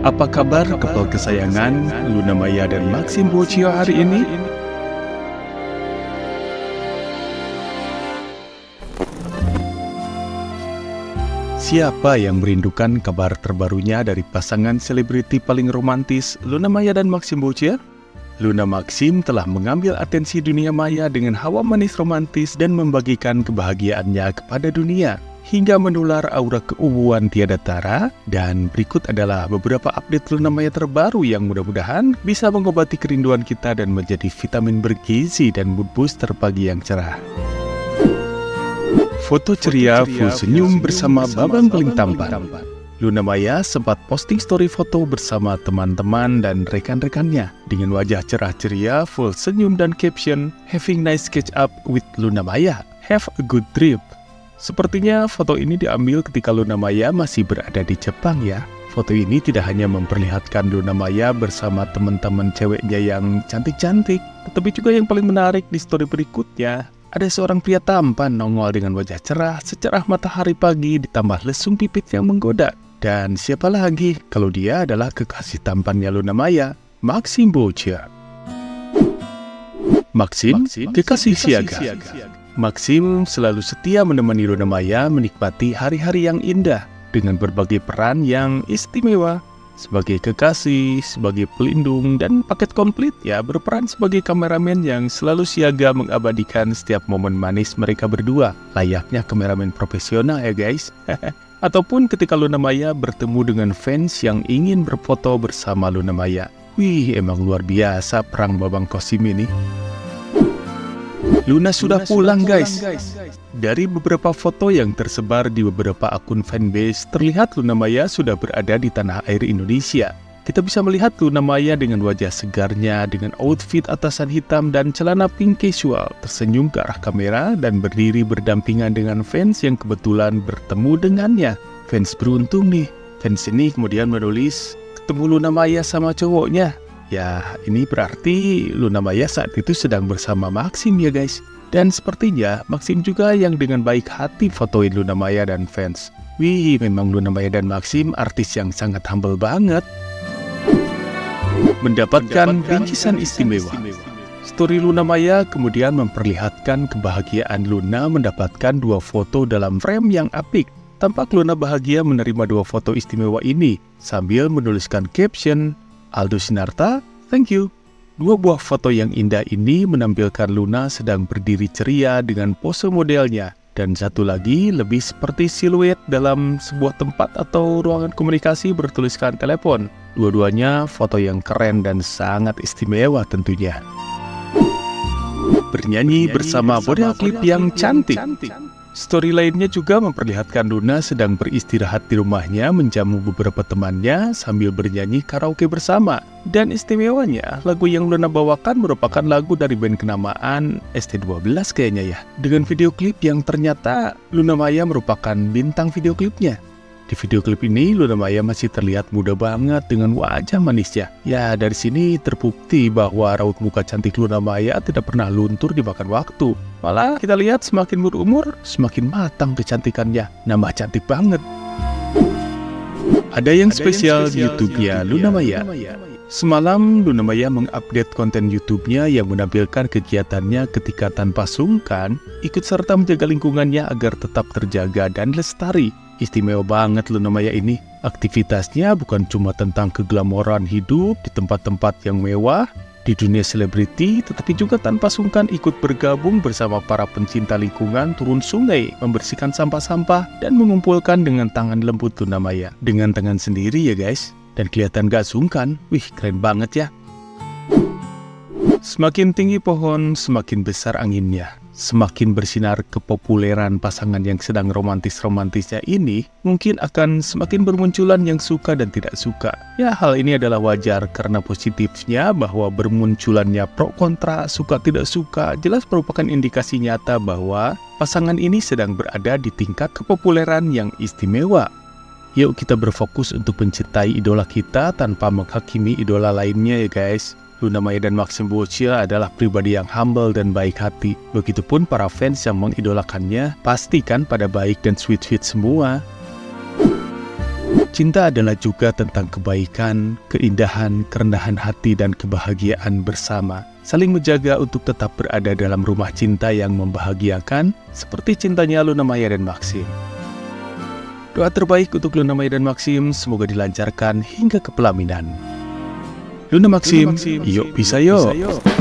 Apa kabar couple kesayangan Luna Maya dan Maxim Boccio hari ini? Siapa yang merindukan kabar terbarunya dari pasangan selebriti paling romantis Luna Maya dan Maxim Boccio? Luna Maxim telah mengambil atensi dunia maya dengan hawa manis romantis dan membagikan kebahagiaannya kepada dunia, hingga menular aura keubuan tiada tara. Dan berikut adalah beberapa update Luna Maya terbaru yang mudah-mudahan bisa mengobati kerinduan kita dan menjadi vitamin bergizi dan mood booster pagi yang cerah. Foto ceria full senyum bersama babang paling tampan. Luna Maya sempat posting story foto bersama teman-teman dan rekan-rekannya dengan wajah cerah ceria, full senyum dan caption "Having nice catch up with Luna Maya. Have a good trip." Sepertinya foto ini diambil ketika Luna Maya masih berada di Jepang ya. Foto ini tidak hanya memperlihatkan Luna Maya bersama teman-teman ceweknya yang cantik-cantik, tetapi juga yang paling menarik di story berikutnya, ada seorang pria tampan nongol dengan wajah cerah secerah matahari pagi ditambah lesung pipit yang menggoda. Dan siapa lagi kalau dia adalah kekasih tampannya Luna Maya, Maxim Boccio. Maxim, kekasih siaga. Maxim selalu setia menemani Luna Maya menikmati hari-hari yang indah dengan berbagai peran yang istimewa. Sebagai kekasih, sebagai pelindung, dan paket komplit ya, berperan sebagai kameramen yang selalu siaga mengabadikan setiap momen manis mereka berdua. Layaknya kameramen profesional ya guys. Ataupun ketika Luna Maya bertemu dengan fans yang ingin berfoto bersama Luna Maya. Wih, emang luar biasa perang babang kosim ini. Luna sudah pulang guys. Dari beberapa foto yang tersebar di beberapa akun fanbase, terlihat Luna Maya sudah berada di tanah air Indonesia. Kita bisa melihat Luna Maya dengan wajah segarnya, dengan outfit atasan hitam dan celana pink casual, tersenyum ke arah kamera dan berdiri berdampingan dengan fans yang kebetulan bertemu dengannya. Fans beruntung nih. Fans ini kemudian menulis, "Ketemu Luna Maya sama cowoknya." Ya, ini berarti Luna Maya saat itu sedang bersama Maxim ya guys. Dan sepertinya Maxim juga yang dengan baik hati fotoin Luna Maya dan fans. Wih, memang Luna Maya dan Maxim artis yang sangat humble banget. Mendapatkan bingkisan istimewa. Story Luna Maya kemudian memperlihatkan kebahagiaan Luna mendapatkan 2 foto dalam frame yang apik. Tampak Luna bahagia menerima 2 foto istimewa ini sambil menuliskan caption, "Aldo Sinarta, thank you." 2 buah foto yang indah ini menampilkan Luna sedang berdiri ceria dengan pose modelnya, dan satu lagi lebih seperti siluet dalam sebuah tempat atau ruangan komunikasi bertuliskan telepon. Dua-duanya foto yang keren dan sangat istimewa tentunya. Bernyanyi bersama model klip yang cantik. Story lainnya juga memperlihatkan Luna sedang beristirahat di rumahnya menjamu beberapa temannya sambil bernyanyi karaoke bersama. Dan istimewanya, lagu yang Luna bawakan merupakan lagu dari band kenamaan ST12 kayaknya ya. Dengan video klip yang ternyata Luna Maya merupakan bintang video klipnya. Di video klip ini, Luna Maya masih terlihat muda banget dengan wajah manisnya. Ya, dari sini terbukti bahwa raut muka cantik Luna Maya tidak pernah luntur dimakan waktu. Malah kita lihat semakin berumur, semakin matang kecantikannya. Nambah cantik banget. Ada yang spesial di YouTube-nya Luna Maya. Semalam, Luna Maya mengupdate konten YouTube-nya yang menampilkan kegiatannya ketika tanpa sungkan ikut serta menjaga lingkungannya agar tetap terjaga dan lestari. Istimewa banget Luna Maya ini. Aktivitasnya bukan cuma tentang keglamoran hidup di tempat-tempat yang mewah di dunia selebriti, tetapi juga tanpa sungkan ikut bergabung bersama para pencinta lingkungan turun sungai, membersihkan sampah-sampah, dan mengumpulkan dengan tangan lembut Luna Maya. Dengan tangan sendiri ya guys, dan kelihatan gak sungkan. Wih, keren banget ya. Semakin tinggi pohon, semakin besar anginnya. Semakin bersinar kepopuleran pasangan yang sedang romantis-romantisnya ini, mungkin akan semakin bermunculan yang suka dan tidak suka. Ya, hal ini adalah wajar karena positifnya bahwa bermunculannya pro kontra, suka tidak suka, jelas merupakan indikasi nyata bahwa pasangan ini sedang berada di tingkat kepopuleran yang istimewa. Yuk kita berfokus untuk mencintai idola kita tanpa menghakimi idola lainnya ya guys. Luna Maya dan Maxim Boccio adalah pribadi yang humble dan baik hati. Begitupun para fans yang mengidolakannya, pastikan pada baik dan sweet-sweet semua. Cinta adalah juga tentang kebaikan, keindahan, kerendahan hati, dan kebahagiaan bersama. Saling menjaga untuk tetap berada dalam rumah cinta yang membahagiakan, seperti cintanya Luna Maya dan Maxim. Doa terbaik untuk Luna Maya dan Maxim, semoga dilancarkan hingga ke pelaminan. Luna Maxim, yuk bisa yuk.